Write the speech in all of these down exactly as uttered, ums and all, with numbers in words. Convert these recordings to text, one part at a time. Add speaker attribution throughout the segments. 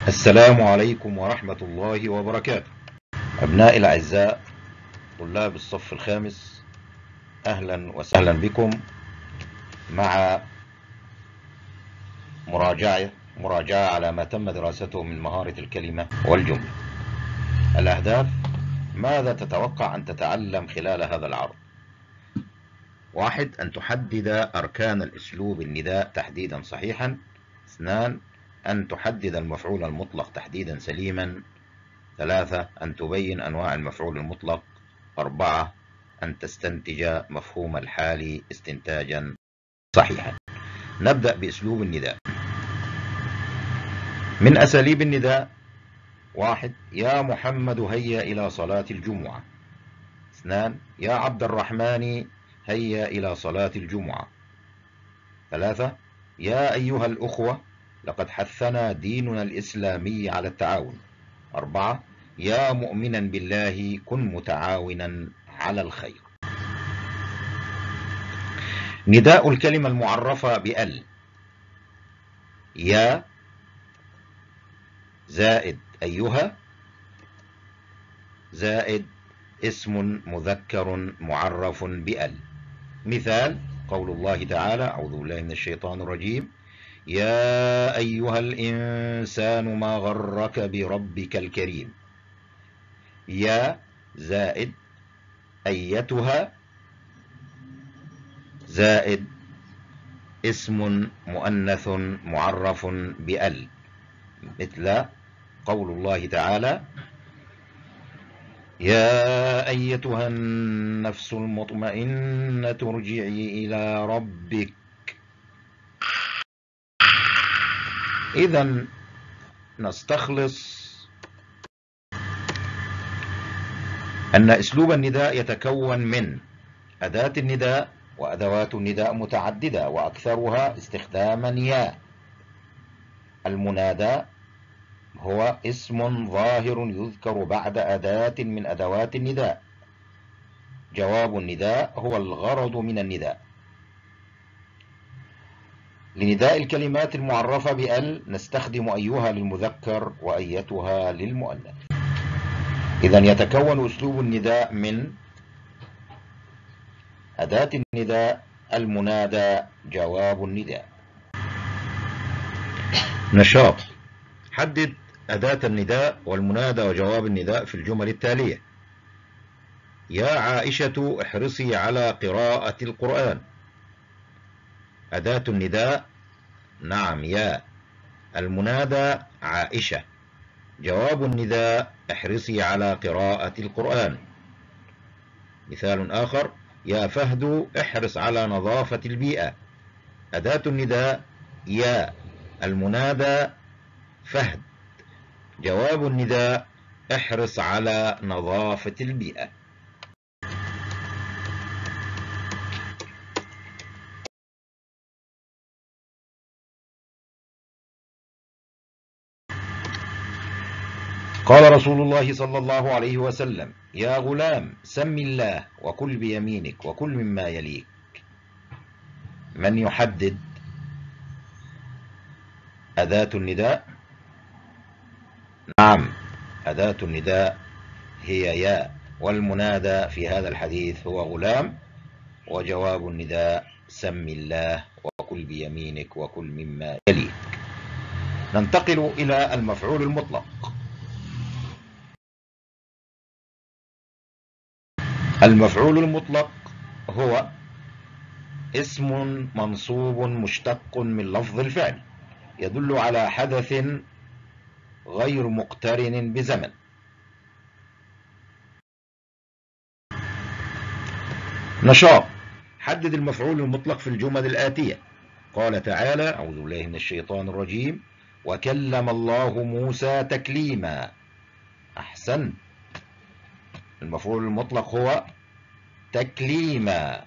Speaker 1: السلام عليكم ورحمة الله وبركاته. أبنائي الأعزاء طلاب الصف الخامس، أهلا وسهلا بكم مع مراجعة مراجعة على ما تم دراسته من مهارة الكلمة والجملة. الأهداف: ماذا تتوقع أن تتعلم خلال هذا العرض؟ واحد، أن تحدد أركان الأسلوب النداء تحديدا صحيحا. اثنان، أن تحدد المفعول المطلق تحديدا سليما. ثلاثة، أن تبين أنواع المفعول المطلق. أربعة، أن تستنتج مفهوم الحال استنتاجا صحيحا. نبدأ بأسلوب النداء. من أساليب النداء: واحد، يا محمد هيا إلى صلاة الجمعة. اثنان، يا عبد الرحمن هيا إلى صلاة الجمعة. ثلاثة، يا أيها الأخوة لقد حثنا ديننا الإسلامي على التعاون. أربعة، يا مؤمنا بالله كن متعاونا على الخير. نداء الكلمة المعرفة بأل: يا زائد أيها زائد اسم مذكر معرف بأل. مثال قول الله تعالى: أعوذ بالله من الشيطان الرجيم: يا أيها الإنسان ما غرك بربك الكريم. يا زائد أيتها زائد اسم مؤنث معرف بأل، مثل قول الله تعالى: يا أيتها النفس المطمئنة ارجعي إلى ربك. إذن نستخلص أن أسلوب النداء يتكون من أداة النداء وأدوات النداء متعددة وأكثرها استخداما يا. المنادى هو اسم ظاهر يذكر بعد أداة من أدوات النداء. جواب النداء هو الغرض من النداء. لنداء الكلمات المعرفة بأل نستخدم أيها للمذكر وأيتها للمؤنث. إذن يتكون أسلوب النداء من أداة النداء، المنادى، جواب النداء. نشاط: حدد أداة النداء والمنادى وجواب النداء في الجمل التالية: يا عائشة احرصي على قراءة القرآن. أداة النداء: نعم يا. المنادى: عائشة. جواب النداء: احرصي على قراءة القرآن. مثال آخر: يا فهد احرص على نظافة البيئة. أداة النداء: يا. المنادى: فهد. جواب النداء: احرص على نظافة البيئة. قال رسول الله صلى الله عليه وسلم: يا غلام سم الله وكل بيمينك وكل مما يليك. من يحدد أداة النداء؟ نعم، أداة النداء هي يا، والمنادى في هذا الحديث هو غلام، وجواب النداء سم الله وكل بيمينك وكل مما يليك. ننتقل إلى المفعول المطلق. المفعول المطلق هو اسم منصوب مشتق من لفظ الفعل يدل على حدث غير مقترن بزمن. نشاط: حدد المفعول المطلق في الجمل الآتية. قال تعالى: أعوذ بالله من الشيطان الرجيم: وكلم الله موسى تكليما. أحسن، المفعول المطلق هو تكليما.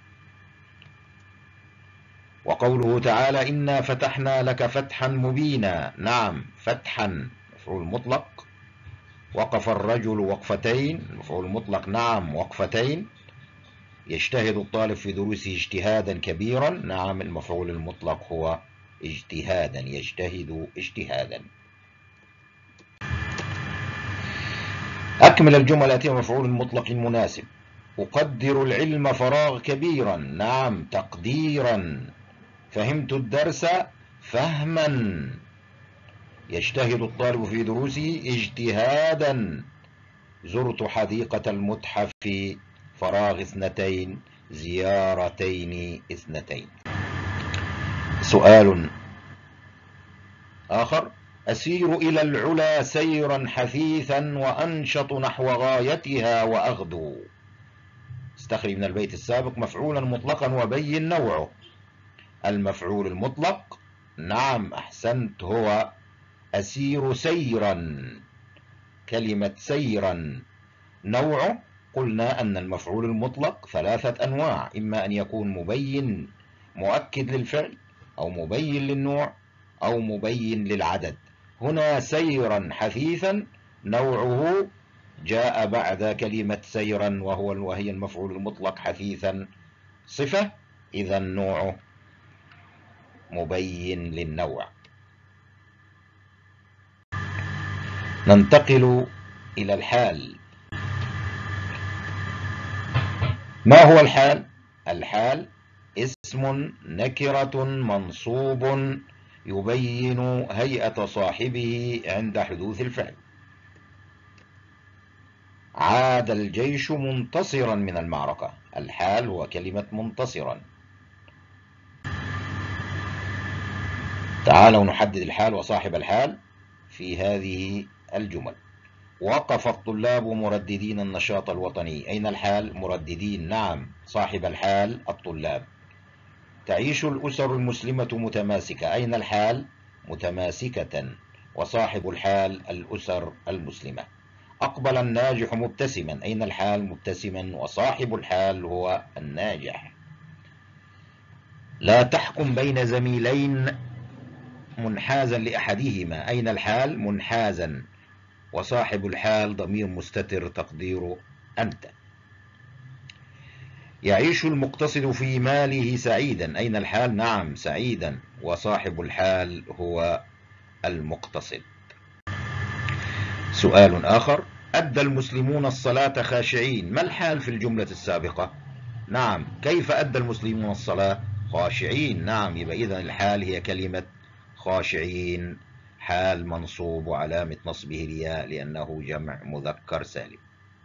Speaker 1: وقوله تعالى: إنا فتحنا لك فتحا مبينا. نعم، فتحا مفعول مطلق. وقف الرجل وقفتين، المفعول المطلق نعم وقفتين. يجتهد الطالب في دروسه اجتهادا كبيرا. نعم، المفعول المطلق هو اجتهادا، يجتهد اجتهادا. أكمل الجمل الآتية مفعول مطلق مناسب. أقدر العلم فراغ كبيرا. نعم تقديرا. فهمت الدرس فهما. يجتهد الطالب في دروسه اجتهادا. زرت حديقة المتحف فراغ اثنتين زيارتين اثنتين. سؤال آخر: أسير إلى العلا سيرا حثيثا وأنشط نحو غايتها وأغدو. استخرج من البيت السابق مفعولا مطلقا وبين نوعه. المفعول المطلق نعم أحسنت هو أسير سيرا. كلمة سيرا نوعه قلنا أن المفعول المطلق ثلاثة أنواع: إما أن يكون مبين مؤكد للفعل، أو مبين للنوع، أو مبين للعدد. هنا سيرا حثيثا نوعه جاء بعد كلمة سيرا وهو وهي المفعول المطلق حثيثا صفة، إذا نوعه مبين للنوع. ننتقل إلى الحال. ما هو الحال؟ الحال اسم نكرة منصوب يبين هيئة صاحبه عند حدوث الفعل. عاد الجيش منتصرا من المعركة. الحال هو كلمة منتصرا. تعالوا نحدد الحال وصاحب الحال في هذه الجمل. وقف الطلاب مرددين النشاط الوطني. أين الحال؟ مرددين. نعم صاحب الحال الطلاب. تعيش الأسر المسلمة متماسكة. أين الحال؟ متماسكة. وصاحب الحال الأسر المسلمة. أقبل الناجح مبتسما. أين الحال؟ مبتسما. وصاحب الحال هو الناجح. لا تحكم بين زميلين منحازا لأحدهما. أين الحال؟ منحازا. وصاحب الحال ضمير مستتر تقديره أنت. يعيش المقتصد في ماله سعيدا. أين الحال؟ نعم سعيدا. وصاحب الحال هو المقتصد. سؤال آخر: أدى المسلمون الصلاة خاشعين. ما الحال في الجملة السابقة؟ نعم كيف أدى المسلمون الصلاة؟ خاشعين. نعم يبقى إذن الحال هي كلمة خاشعين. حال منصوب وعلامة نصبه الياء لأنه جمع مذكر سالم.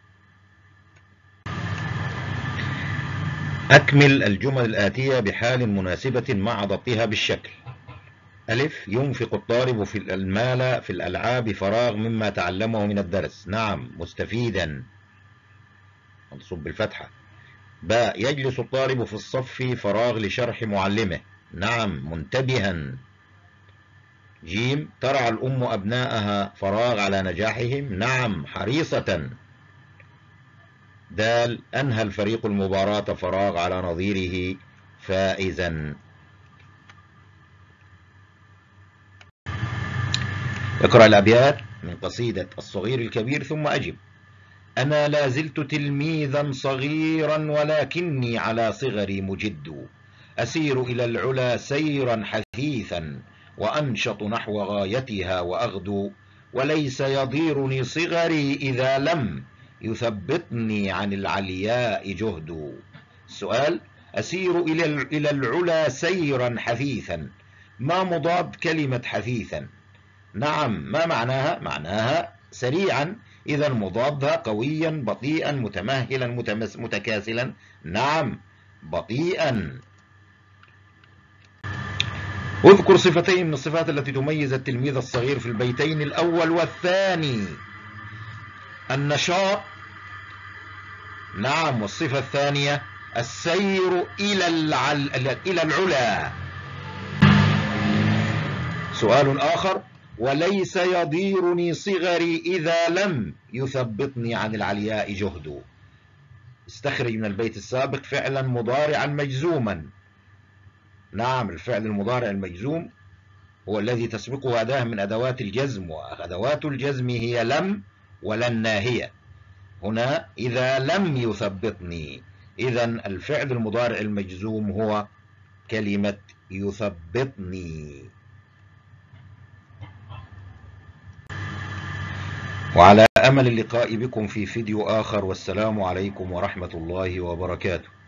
Speaker 1: أكمل الجمل الآتية بحال مناسبة مع ضبطها بالشكل. ألف: ينفق الطالب في المال في الألعاب فراغ مما تعلمه من الدرس. نعم مستفيدا منصوب بالفتحة. باء: يجلس الطالب في الصف فراغ لشرح معلمه. نعم منتبها. جيم: ترعى الأم أبناءها فراغ على نجاحهم. نعم حريصة. دال: أنهى الفريق المباراة فراغ على نظيره فائزا. اقرأ الأبيات من قصيدة الصغير الكبير ثم أجب. أنا لا زلت تلميذا صغيرا ولكني على صغري مجد. أسير إلى العلا سيرا حثيثا وأنشط نحو غايتها وأغدو. وليس يضيرني صغري إذا لم يثبطني عن العلياء جهد. السؤال: أسير إلى العلا سيرا حثيثا. ما مضاد كلمة حثيثا؟ نعم ما معناها؟ معناها سريعا. إذا مضادها قويا بطيئا متمهلا متمس متكاسلا. نعم بطيئا. اذكر صفتين من الصفات التي تميز التلميذ الصغير في البيتين الأول والثاني. النشاط. نعم. والصفة الثانية السير إلى العل... إلى العلا. سؤال آخر: وليس يضيرني صغري إذا لم يثبطني عن العلياء جهد. استخرج من البيت السابق فعلا مضارعا مجزوما. نعم الفعل المضارع المجزوم هو الذي تسبقه أداة من أدوات الجزم، وأدوات الجزم هي لم ولن ناهية. هنا إذا لم يثبطني، إذا الفعل المضارع المجزوم هو كلمة يثبطني. وعلى أمل اللقاء بكم في فيديو آخر، والسلام عليكم ورحمة الله وبركاته.